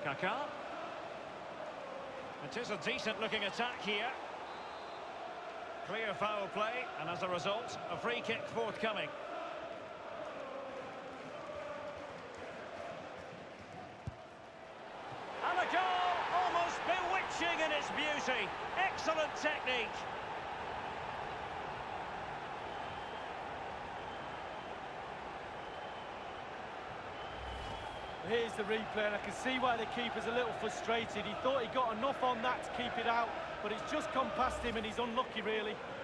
Kaká. It is a decent-looking attack here. Clear foul play, and as a result, a free kick forthcoming. And a goal, almost bewitching in its beauty. Excellent technique. Here's the replay, and I can see why the keeper's a little frustrated. He thought he got enough on that to keep it out, but it's just gone past him and he's unlucky, really.